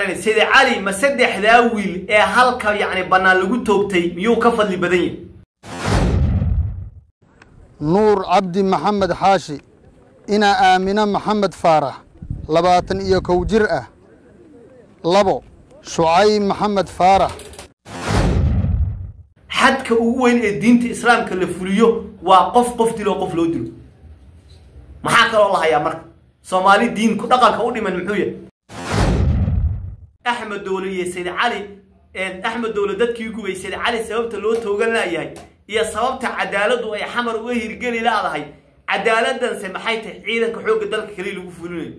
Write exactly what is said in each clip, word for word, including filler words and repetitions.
مالين سيد علي ما سدح ذاويل إيه هالك يعني بنا لجو توبتي ميو كفر لبدني نور عبد محمد حاشي إنا آمنة محمد فارح لباتن إيكو جرأة لبو شعيب محمد فارح حد كأوين الدين الإسلام كالفوليو وقف قف دلو قف لو دلو ما حكر الله يا مرك صومالي دين كتقال كوني من محوية أحمد دولي سيد علي أحمد دولي داد كيكو سيد علي سببت اللو توقلنا إياهي إيا سببت عدالة وإي حمر وإيه رجالي لا هذا عدالة دان سمحيته عيدا كحوق دالك كليل وقفولوني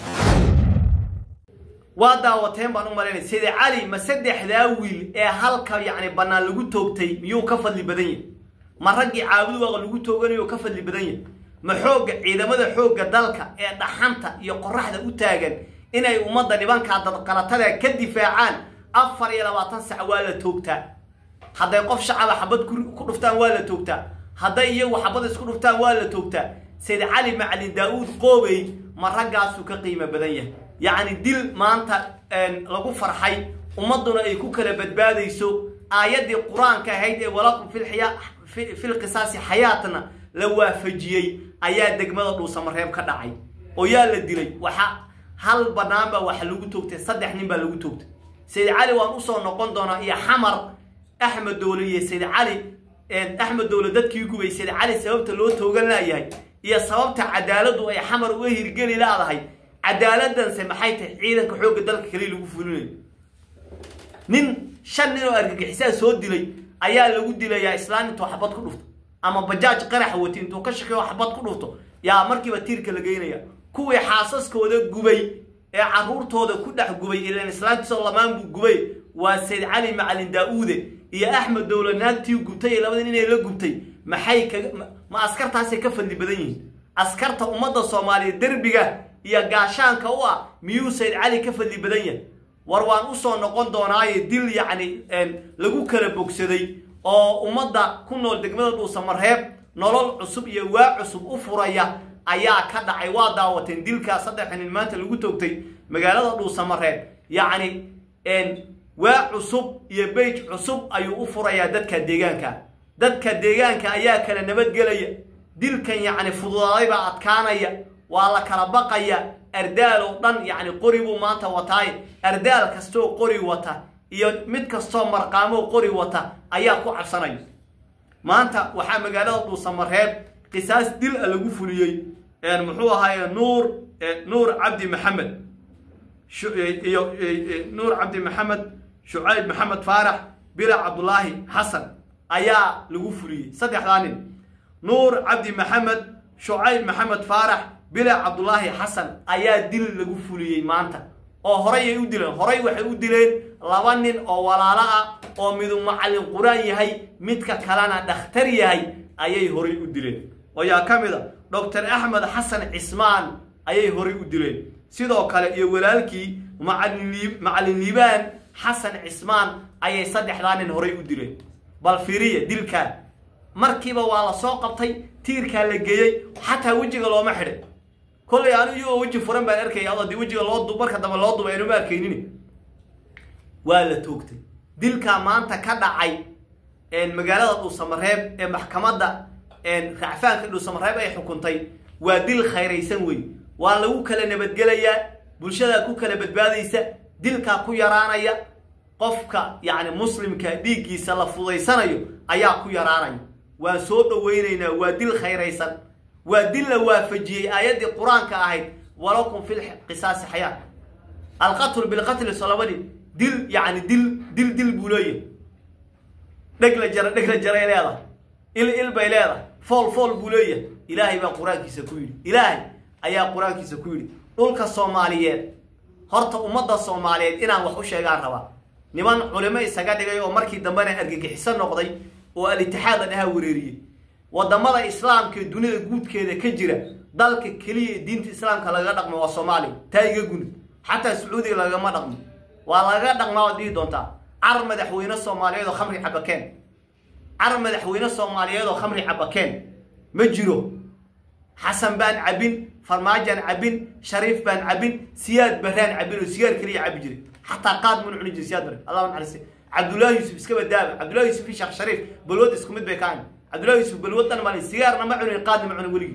وادا وتين بانو مالين سيد علي ما سدح ذاويل إيه هالك يعني بنا لجو توبتي ميو كفر لبدني ما رجع عابد وغ لجو توقني وكفر لبدني ما حوق عيدا ماذا حوق دالك إيه دحنتا يقرح ذا وتاجن إن أي أمضى لبان كعد قلتها كدفاعان أفر إلى وطن سعوالة توبتا هذا يقف شعب حبض كرفتان ولا توبتا هذا يو حبض كرفتان ولا توبتا سيد علي مع علي داود قوي ما رجع سوق قيمة بدنية يعني دل ما أنت لقوا فرحي ومضنا يكون كلا بدبادة يسوق آيات القرآن كهيدة ولكم في الحياة في, في القصاص حياتنا لو فجيي آيات دقمة وسمرهم كدعي ويا الدليل وح هل برنامج وحلوجو توبت صدق نبى لوجو توبت سيد علي وانوصل نقول دونا يا حمر أحمد دولي سيد علي أحمد دولي دت كيكو سيد علي سببت اللو توقلنا إياه يا سببت عدالة ويا حمر ويه رجالي لا هذا عدالة دان سمحيته عيدا كحوق دلك كليل وقفولوني نين شن نو أرجع حساب سود دلي أيا لوجو دلي يا إسلام تو حبط كلفته أما بجاج قرح وتين تو كشك وحبط كلفته يا مركب تيرك لجينا يا كوي حاسس كوده جبي عرور توده كده جبي إلى الإسلام صلى الله عليه وسلم جبي وسيد علي مع داوود يا أحمد دولة ناتي وجبتي لابد إني لا جبتي ما حيك ما أسكرت هسه كفن لبدني أسكرت أمضى الصومالي دربجة يا جاشان كوا ميو سيد علي كفن لبدني وروان أصلا نقول دوناي دل يعني لجو كربوكسدي أو أمضى كنا الدجمة وسمرهب نرال عصب يوا عصب أفريا ayaa ka dhacay waa daawateen dilka saddex nin maanta lagu toogtay magaalada Dhuusamareeb yaani een waa cusub iyo beej cusub ayuu u furayaa dadka deegaanka dadka deegaanka ayaa kala nabad galaya dilkan yaani fududaaday baa adkaanaya waa la kala baqaya ardaal oo dhan yaani qoribu maanta wataay ardaal kasto qori wata iyo mid kasto marqaamo qori wata ayaa ku cabsanay maanta waxa magaalada Dhuusamareeb قصاص دل ألقوا فليي يعني محوها هاي نور نور عبد محمد شو نور عبد محمد شعيب محمد فارح بلا عبد الله حسن أيا لقوا فليي صدق ثاني نور عبد محمد شعيب محمد فارح بلا عبد الله حسن أيا دل لقوا فليي ما أنت أو هراي يودلين هراي واحد يودلين لوانين أو ولا لا أو مدو معلم قرآن يهي متك كلنا دختر يهي أيا هراي يودلين ويا كاميدا دكتور أحمد حسن عثمان أيه هوري ودلين سيدو كلا يولالكي معلم معلم ليبان حسن عثمان أيه صدق لان هوري ودلين بالفيرية دل كان مركبة ولا ساقطي تير كان لجيء حتى وجه الله محرق كل يعني يو وجه فرن بأركي الله دي وجه الله ضبر كده الله ضبر إنه بأركيني ولا توقتي دل كان ما أنت كذا عي المجالات وسمرهب المحكمة ده إن رعفان كله سمرها بأي حكومتي ودل خير يسوي ولو كلا نبتجليا بلشة كو كلا بتباديسة دل كاكو يرانيا قفك يعني مسلم كديجي سلفوضي سنيو أيا كو يرانيا وصوت وينينا ودل خير يسن ودل وافجي آيات القرآن كأهيد ولكم في القصاص حياة القتل بالقتل صلواني دل يعني دل دل دل بولية دقل جرا دقل جرا يلا إل إل بيلاده فول فول بولية إلهي بقرآن كيسكويري إلهي أيا قرآن كيسكويري دولك الصوماليات هرت أمضى الصوماليات إنا وحوش يقال روا نمان علماء السجاد جايو مركي دمبنا أرجع حسن نقضي والاتحاد أنها وريرية ودمر الإسلام كدنيا جود كده كجرة ذلك كلي دين الإسلام كلا جدق مع الصومالي تايج جون حتى السعودي لا جمع دقم ولا جدق مع دي دونتا عرمد حوينا الصوماليات وخمر حبكان عرمد حوينا الصوماليات وخمر حبكان مجرو حسن بن عبين فرماجان عبين شريف بن عبين سياد بهران عبين وسيار كري عبجري حتى قاد من عني جنسيات بري الله من عرسي عبد الله يوسف اسكبه دابا عبد الله يوسف في شيخ شريف بلود اسكو مد بيكان عبد الله يوسف بلود انا مالي سيجارنا ما عني قاد ما عني ولي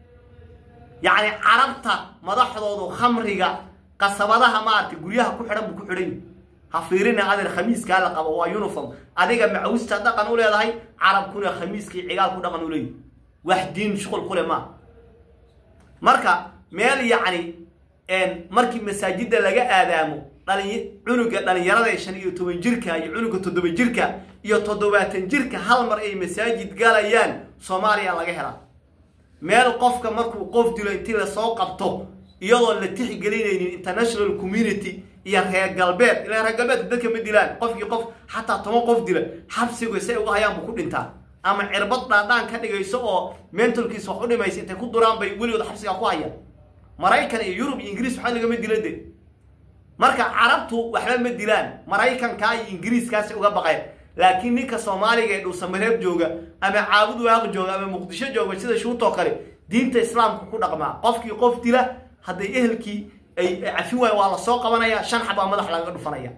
يعني عربتا مدحدودو خمريغا قصبدها ما arti guryaha ku xiran ku xiran ha fiirina adeer khamiiska la qabo waa uniform adiga macawista dhaqan u leedahay carabkuna khamiiskii cigaal ku dhaqan u leeyahay wax diin shaqo kule ma marka meel yaani een markii masaajida laga aadaamo dhalin cunuga dhalinyarada shan iyo toban jirka iyo cunuga toddoba jirka iyo toddobaatan jirka hal mar ay masaajid galayaan Soomaaliya laga helaa meel qofka markuu qof dilo intii la soo qabto iyadoo la tixgelinaynin international community iyo reer galbeed ilaa reer galbeed dadka ma dilaan qofkii qof xataa toban qof dila xabsigu say uga hayaan ku dhintaa ama cirbad dhaadhaan ka dhigayso oo mentalkiisa wax u dhimaysa intay ku duraan bay weligood xabsiga ku hayaan Maraykan iyo Yurub iyo Ingiriis waxa laga ma diladee marka carabtu waxba ma dilaan Maraykanka iyo Ingiriiskaas uga baqay laakiin ninka Soomaaliga ee dhuusa mareeb jooga ama caabud waaq jooga ama Muqdisho jooga sida shuuto kale diinta islaamka ku dhaqmaa qofkii qof dila haday ehelkii ay afi way waa la soo qabanaya shan xaba madax laga dhufanaya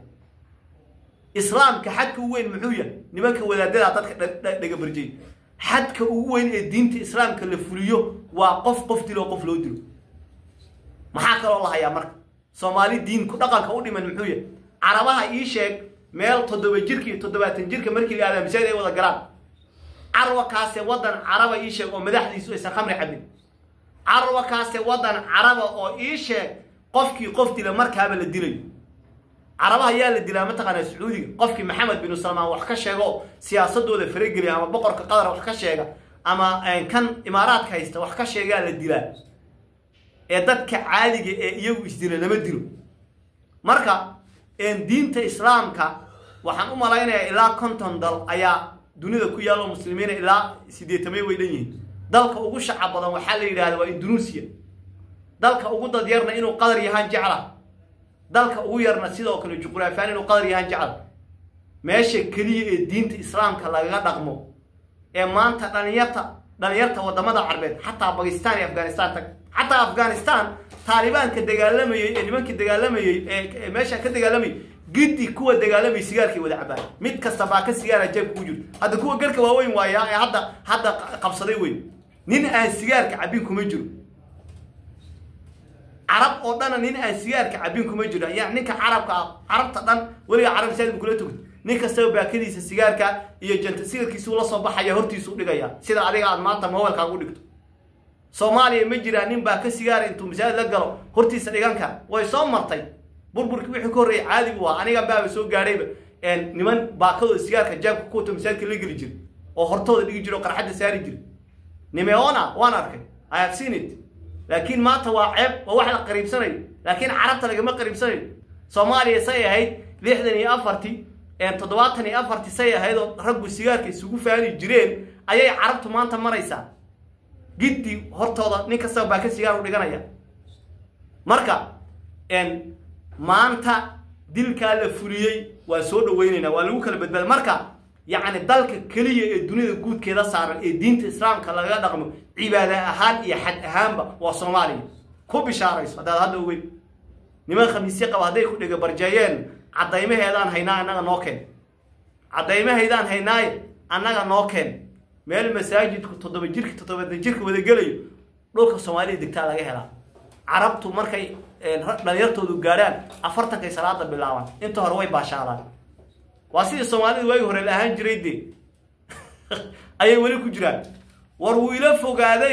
islaamka xadka ugu weyn muxuu yahay nimanka wadaadada dadka dhaga barjay xadka ugu weyn ee diinta islaamka la fuliyo waa qof qof dilo qof loo dilo maxaa kale oo la hayaa marka Soomaali diin ku dhaqanka u dhiman muxuu yahay carabaha ii sheeg meel toddoba jirkii toddobaatan jirka markii la aadam jeeday wada galaan carwa kaase wadan caraba ii sheeg oo madaxdiisu aysan khamri cabin carwa kaase wadan caraba oo ii sheeg qofkii qof dila markaaba la dilay carabaha yaa la dilaa mataqaana Sacuudiga qofkii Maxamed bin Salmaan wax ka sheego siyaasadooda farageli ama boqorka qadar wax ka sheega ama kan imaaraadka haysta wax ka sheega la dilaa ee dadka caadiga ee iyagu isdila lama dilo marka een diinta islaamka waxaan u malaynayaa ilaa konton dal ayaa dunida ku yaalo muslimiin ilaa sideetan way dhanyihiin dalka ugu shacab badan waxa la yiraahdaa waa Indonesia dalka ugu dad yarna inuu qadar yahaan jecla dalka ugu yarna sidoo kale juqraafiyaan inuu qadar yahaan jecla meesha kaliya ee diinta islaamka laga dhaqmo ee maanta dhalinyarta dhalinyarta wadamada Carbeed xataa Pakistan iyo Afghanistan حتى أفغانستان طالبان كدجالمي اللي ممكن دجالمي ماشى كدجالمي جدي كوا دجالمي سيجار كي ولا عباد ميت كسباك السيجار جاب وجود هذا كوا قرك وين ويا هذا هذا قبصدي وين نين السيجار كعبينكم يجرو عرب أردنا نين السيجار كعبينكم يجرو يعني كعرب كعرب تدان ولا عرب سيد بقولته نين كسبوا بأكيد السيجار كا يجنت السيجار كيسولا صباح يهرتي سوق لجايا سيدا عليه عن ما تم هو الكعودك Soomaaliya ma jiraan nin baa ka sigaar intuu misaad la galo hortiisa dhiganka way soo martay burburkii wixii ka horeeyay caadi waa aniga baa soo gaarayba een niman baakado sigaarka jaabka ku to misaadka la gali jir oo hortooda dhigi jiro qarxada saari jir nimeona waan arkay I have seen it laakiin maanta waa ceeb waa wax la qariibsanay laakiin carabta laga ma qariibsanay Soomaaliya say ahayd lixdan iyo afar een toddobaatan iyo afar say ahayd oo raggu sigaarka isugu faani jireen ayay carabtu maanta maraysaa جدي هرتوضا نيكا سبا كسيجار ودغانيا marka en maanta dilka la furiyay waa soo dhaweynayna waa lagu kala badbaad marka yaani dalka kaliya ee dunida guudkeeda saaran ee diinta islaamka laga dhaqmo cibaada ahaan iyo xad ahaanba waa Soomaaliya ku bishaarayso hada hada weyn niman khamiisyo qaba haday ku dhiga barjaayeen cadaymaheedaan haynaa anaga noo keen cadaymaheedaan haynaay anaga noo keen meel masaajidku toddoba jirka toddoba jirka wada galayo dhulka Soomaaliya digtaa laga helaa carabtu markay dhalinyartoodu gaaraan afartan kay salaada bilaabaan inta hore way baashaalaan waa sidii Soomaalidu way hore lahaan jireeyde ayay wali ku jiraan war wiila fogaaday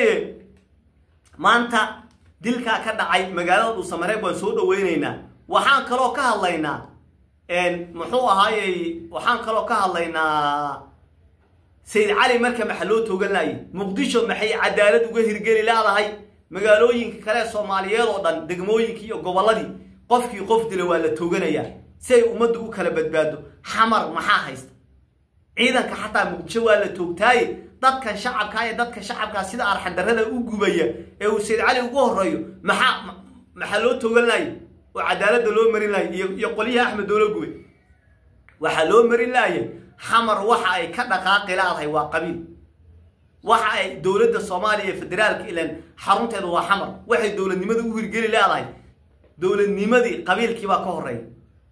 maanta dilka ka dhacay magaalada Dhuusamareeb waan soo dhaweynaynaa waxaan kaloo ka hadlaynaa een muxuu ahaayay waxaan kaloo ka hadlaynaa سيد علي مركه محلو توغلاي مقدشو maxay cadaalad uga hirgeli laadahay magaalooyinka kale Soomaaliyeed oo dhan degmooyinka iyo goboladii qofkii qof dila waa la tooganaya si ay umadu u kala badbaado xamar maxaa haysta ciidanka xataa Muqdisho waa la toogtay dadka shacabka ay dadka shacabka sida arxan darada u gubaya ee uu Said Ali ugu horeeyo maxaa maxaloo tooganay oo cadaalad loo marin laay iyo qoliyaha Axmed Dowlad gubay waxa loo marin laay حمر waxa ay ka dhaqaaqi laadahay waa qabiil waxa ay dawladda Soomaaliya federaalka ilan xarunteedu waa xamar waxay dawladnimadu u hirgeli laadahay dawladnimadii qabiilkii baa ka horeeyay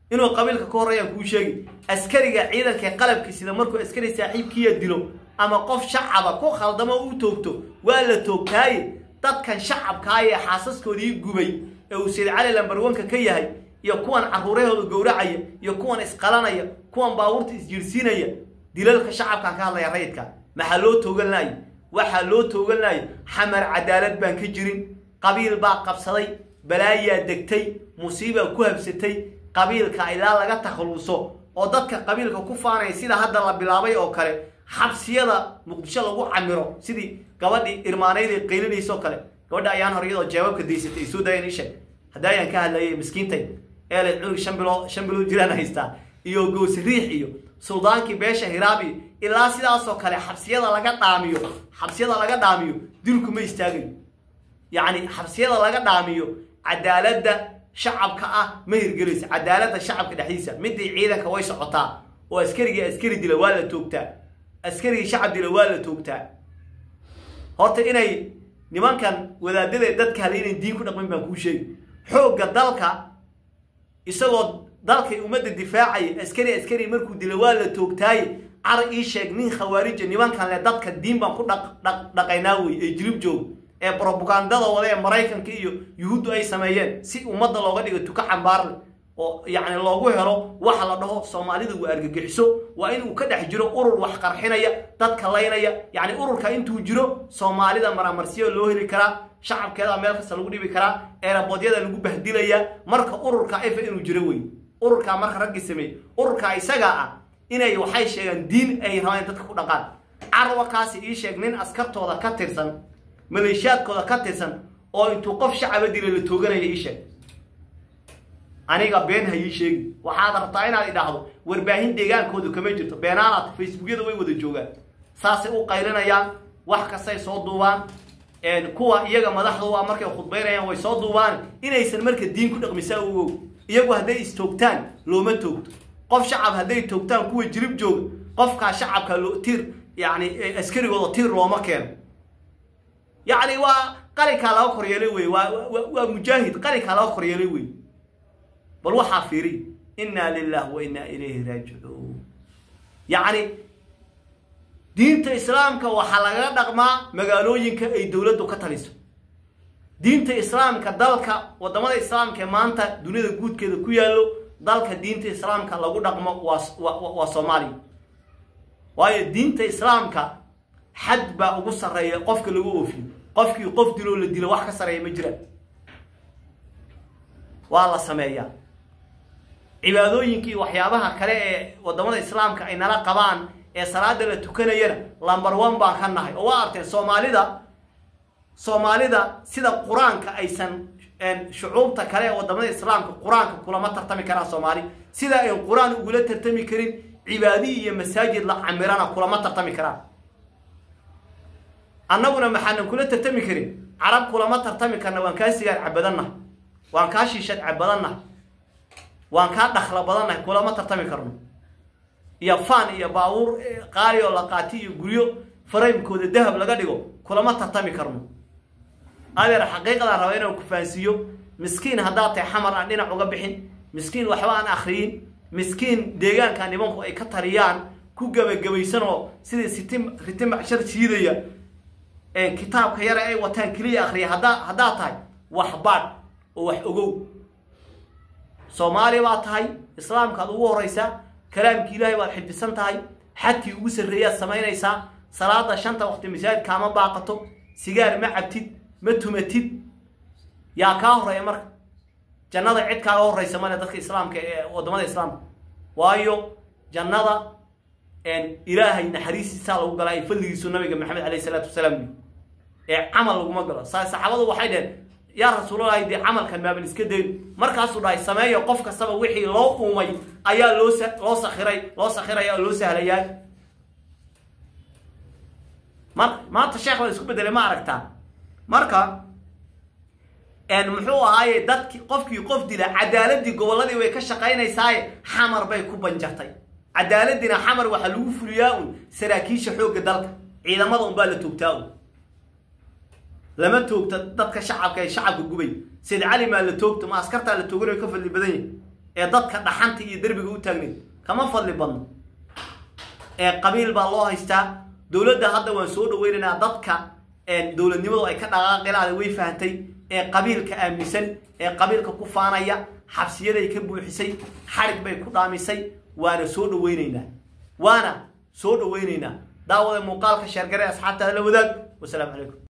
إنه قبيل كوريا كوشي أسكري عيدا كقلب كسيدا مركو أسكري ساحيب كي يدلو أما قف شعبا كو خالدما أو توكتو ولا توكاي دad kan shacabkaaya xaasaskoodii gubay ee uu Said Cali lambarwanka ka yahay iyo kuwan caruurahooda gowracaya iyo kuwan isqalanaya kuwan baawurta isjirsiinaya dilalka shacabka ka hadlaya rayidka maxaa loo tooganay waxa loo tooganay xamar cadaalad baan ka jirin qabiil baa qabsaday balaaya degtay musiiba ku habsatay qabiilka ilaa laga takhaluso oo dadka qabiilka ku faanay sida hadda la bilaabay oo kale xabsiyada muqdisho lagu camiro sidii gabadhii irmaanayday qeylinayso kale gabadha ayaan horiyado jawaabka deysatay soo daayeen isha hadayaan ka hadlayay miskiintay ee la cunug shan bilo shan bilo jiraan haysta iyo goos riix iyo suudaanki beesha hiraabi ilaa sidaas oo kale xabsiyada laga dhaamiyo xabsiyada laga dhaamiyo dilku ma istaagay yaani xabsiyada laga dhaamiyo cadaaladda shacabka ah ma hirgelis cadaaladda shacabka dhaxdiisa midii ciidanka way socotaa oo askariga askari dila waa la toogtaa askari shacab dila waa la toogtaa horta inay nimankan wadaadada dadka hal inay diin ku dhaqmin baan ku sheegay xooga dalka isagoo dalka umada difaacay askari askari markuu dila waa la toogtaay ar ii sheeg nin khawaarij nimankan le dadka diin baan ku dhaqaynaa way ee jilib joog ee propagandada wada ee Mareykanka iyo Yuhuuddu ay sameeyeen si umada looga dhigo tuka cambaar oo yaani loogu helo waxa la dhaho Soomaalidu waa argagixiso waa in uu ka dhex jiro urur wax qarxinaya dadka laynaya yaani ururka intuu jiro Soomaalida maramarsiyo loo heli kara shacabkeeda meel kasta lagu dhibi kara eerabodyada lagu bahdilaya marka ururka ay inuu jiro way ururka marka rag sameey ururka isaga ah inay waxay sheegan diin ay rabaan dadka ku dhaqaan arwa kaasi ii sheeg nin askartooda ka tirsan maleeshiyaadkooda ka tirsan oo intuu qof shacab dilay la tooganaya ii sheeg aniga been hay sheeg waxaad rabtaa inaad idhaahdo warbaahin deegaankoodu kama jirto beenaalaad facebookyada way wada joogaan saasay u qaylinayaan wax kastay soo duubaan een kuwa iyaga madaxdu waa markay khudbaynayaan way soo duubaan inaysan marka diin ku dhaqmisaa oo iyagu haday istoogtaan looma toogto qof shacab haday toogtaan kuwa jirib joog qofka shacabka loo tir yaani askarigooda tir looma keeno yaani waa qalika la qoryeelay way waa mujaahid qalika la qoryeelay way بل وحا فيري إنا لله وإنا إليه راجعون يعني دينة إسلامك وحلقة دقما مقالوينك أي دولة كتاليسو دينة إسلامك دالك ودمان إسلامك مانتا دونيدا قود كده كيالو دالك دينة إسلامك لغو دقما وصومالي وهي دينة إسلامك حد با أقص الرأي قفك لغو أوفي قفك يقف دلو لديلو وحكا سرأي مجرى والله سمايا cibaadooyinkii waxyaabaha kale ee wadamada islaamka ay nala qabaan ee salaada la tukanayna lambar one baa ka nahay oo waa arteen Soomaalida Soomaalida sida Quraanka aysan shucuubta kale ee wadamada islaamka Quraanka kulama tartami karaan Soomaali sida ay Quraan ugu la tartami karin cibaadi iyo masaajid la camirana kulama tartami karaan annaguna maxaan kula tartami karin arab kulama tartami karna waan ka sigaar cabadanna waan ka shiishad cabadanna وان كان دخل بدنا كل ما ترتمي كرنا يا فان يا باور قاري ولا قاتي غريو فريم كود الذهب لغا دغو كل ما ترتمي كرنا هذا حقيقه روينا وكفانسيو مسكين هداتي حمر عندنا uga bixin مسكين waxbaan akhriin مسكين deegaan kan nimanku ay ka tariyaan ku gabagabaysano sidii sitim ritim cashar siidaya ee kitaabka yar ay wataan kaliya akhriya hada hada tahay wax baad oo wax ogow Soomaali waa tahay islaamka aad ugu horeysa kalaamka Ilaahay waad xifdisan tahay xadkii ugu sareeyaa sameynaysa salaada shanta waqti misaad kaama baaqato sigaar ma cabtid ma tumatid yaa ka horeeya marka jannada cid ka horeysa ma dadka islaamka ee wadamada islaamka waayo jannada een Ilaahay naxariisiisa lagu galay fadligiisu nabiga Maxamed alayhi salaatu wasalaam ee amal lagu magalo saxaabadu waxay dheen يا رسول الله دي عمل كان ما بنسكدين مركز راي سمايه قف كسبه وحي لو قومي ايا لو لو سخيري لو سخيري يا لو سهليا ما ما انت شيخ ولا اسكو بدل ما عرفتا marka ان محو هاي dadki qofkii qof dila cadaaladii goboladii way ka shaqeynaysaa xamar bay ku banjartay cadaaladina xamar waxa lagu fuliyaa saraakiisha xooga dalka ciidamada un baa la toogtaa لما توقت dadka shacabka ay shacabka gubay Said Cali ma la toogto ma askarta la tooganayo ka fadli badan ee dadka dhaxanta iyo darbiga u taagneed kama fadli badno ee qabiil baa loo haystaa dawladda hadda waan soo dhaweynaynaa dadka ee dawladnimadu ay ka dhaqaaqeen way fahamtay ee qabiilka aaminsan ee qabiilka ku faanaya xabsiyaday ka buuxisay xarig bay ku dhaamisay waana soo dhaweynaynaa waana soo dhaweynaynaa daawada muuqaalka sheer garay asxaabta la wadaag wassalaamu calaykum